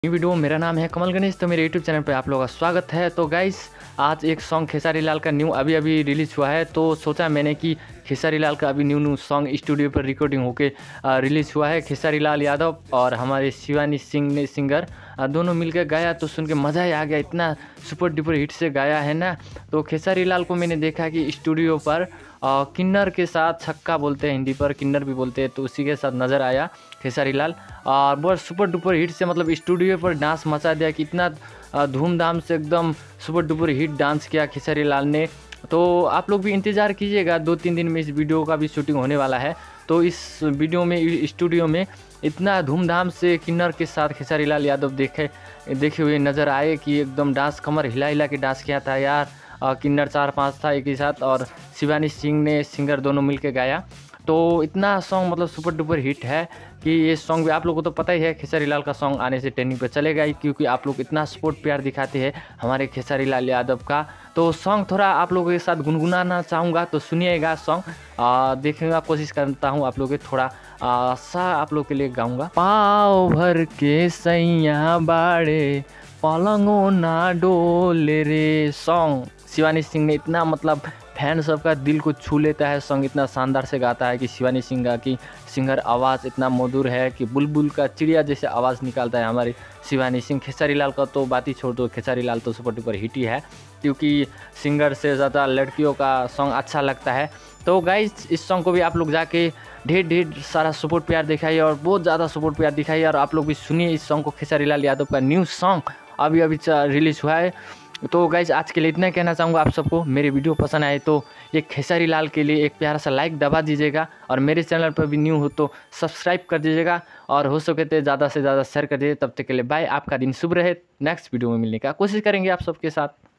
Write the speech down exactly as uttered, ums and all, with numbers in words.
Video मेरा नाम है कमल गणेश। तो मेरे यूट्यूब चैनल पे आप लोगों का स्वागत है। तो गाइस आज एक सॉन्ग खेसारी लाल का न्यू अभी अभी रिलीज़ हुआ है। तो सोचा मैंने कि खेसारी लाल का अभी न्यू न्यू सॉन्ग स्टूडियो पर रिकॉर्डिंग होके रिलीज़ हुआ है। खेसारी लाल यादव और हमारे शिवानी सिंह ने सिंगर दोनों मिलकर गाया तो सुन के मज़ा ही आ गया। इतना सुपर डुपर हिट से गाया है ना। तो खेसारी लाल को मैंने देखा कि स्टूडियो पर आ, किन्नर के साथ छक्का बोलते हैं, हिंदी पर किन्नर भी बोलते हैं, तो उसी के साथ नज़र आया खेसारी लाल और बहुत सुपर डुपर हिट से मतलब स्टूडियो पर डांस मचा दिया कि इतना धूमधाम से एकदम सुपर डुपर हिट डांस किया खेसारी लाल ने। तो आप लोग भी इंतज़ार कीजिएगा, दो तीन दिन में इस वीडियो का भी शूटिंग होने वाला है। तो इस वीडियो में स्टूडियो में इतना धूमधाम से किन्नर के साथ खेसारी लाल यादव देखे देखे हुए नज़र आए कि एकदम डांस कमर हिला हिला के डांस किया था यार। किन्नर चार पांच था एक ही साथ और शिवानी सिंह ने सिंगर दोनों मिलकर गाया। तो इतना सॉन्ग मतलब सुपर डुपर हिट है कि ये सॉन्ग भी आप लोगों को तो पता ही है। खेसारी लाल का सॉन्ग आने से ट्रेंडिंग पे चलेगा ही, क्योंकि आप लोग इतना सपोर्ट प्यार दिखाते हैं हमारे खेसारी लाल यादव का। तो सॉन्ग थोड़ा आप लोगों के साथ गुनगुनाना चाहूँगा, तो सुनिएगा सॉन्ग। देखूँगा, कोशिश करता हूँ आप लोगों के थोड़ा आ, सा आप लोग के लिए गाऊँगा। पाँव भर के सैया बाड़े पलंगो ना डोले रे। सॉन्ग शिवानी सिंह ने इतना मतलब फैन सबका दिल को छू लेता है। सॉन्ग इतना शानदार से गाता है कि शिवानी सिंह का की सिंगर आवाज़ इतना मधुर है कि बुलबुल का चिड़िया जैसे आवाज़ निकालता है हमारी शिवानी सिंह। खेसारी लाल का तो बात ही छोड़ दो, खेसारी लाल तो सुपर डुपर हिट ही है, क्योंकि सिंगर से ज़्यादा लड़कियों का सॉन्ग अच्छा लगता है। तो गाइस इस सॉन्ग को भी आप लोग जाके ढेर ढेर सारा सपोर्ट प्यार दिखाइए और बहुत ज़्यादा सपोर्ट प्यार दिखाइए। और आप लोग भी सुनिए इस सॉन्ग को, खेसारी लाल यादव का न्यू सॉन्ग अभी अभी रिलीज़ हुआ है। तो गाइज आज के लिए इतना कहना चाहूँगा आप सबको। मेरे वीडियो पसंद आए तो ये खेसारी लाल के लिए एक प्यारा सा लाइक दबा दीजिएगा और मेरे चैनल पर भी न्यू हो तो सब्सक्राइब कर दीजिएगा और हो सके तो ज़्यादा से ज़्यादा शेयर कर दीजिए। तब तक के लिए बाय, आपका दिन शुभ रहे। नेक्स्ट वीडियो में मिलने का कोशिश करेंगे आप सबके साथ।